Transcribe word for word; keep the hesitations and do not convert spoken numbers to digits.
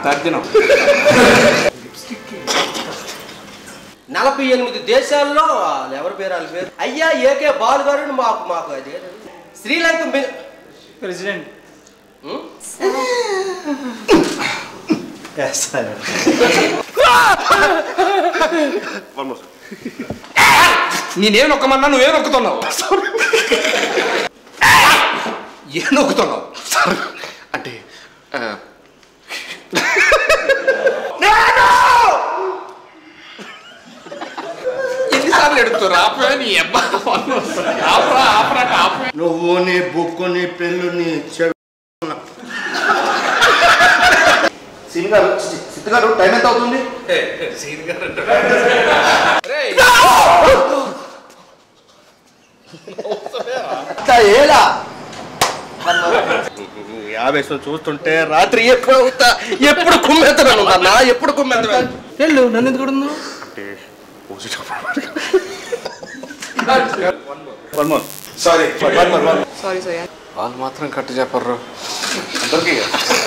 తర్జనం. నలభై ఎనిమిది దేశాల్లో ఎవరి పేరు వాళ్ళ పేరు అయ్యా ఏకే బాలు గారు మాకు మాకు అదే శ్రీలంక ప్రెసిడెంట్. నేనేం నొక్కమన్నా నువ్వేం నొక్కుతున్నావు? ఏం నొక్కుతున్నావు అంటే ఎన్నిసార్లు ఎడుగుతారు? ఆపే నీ అబ్బా, ఆపరా ఆపరా ఆపే. నువ్వు నీ బుక్కు నీ పెళ్ళు నీ సీన్ గారు, సిద్ధు గారు టైం ఎంత అవుతుంది? సీన్ గారు ఏలా ఆవేశం చూస్తుంటే రాత్రి ఎప్పుడు అవుతా ఎప్పుడు కుమ్మెత్తను అన్నా ఎప్పుడు కుమ్మెత్తను వెళ్ళు. నన్ను ఎందుకు కొడుతున్నావు? సారీ సారీ సార్ వాళ్ళు మాత్రం కట్టు చెప్పరు. అందరికీ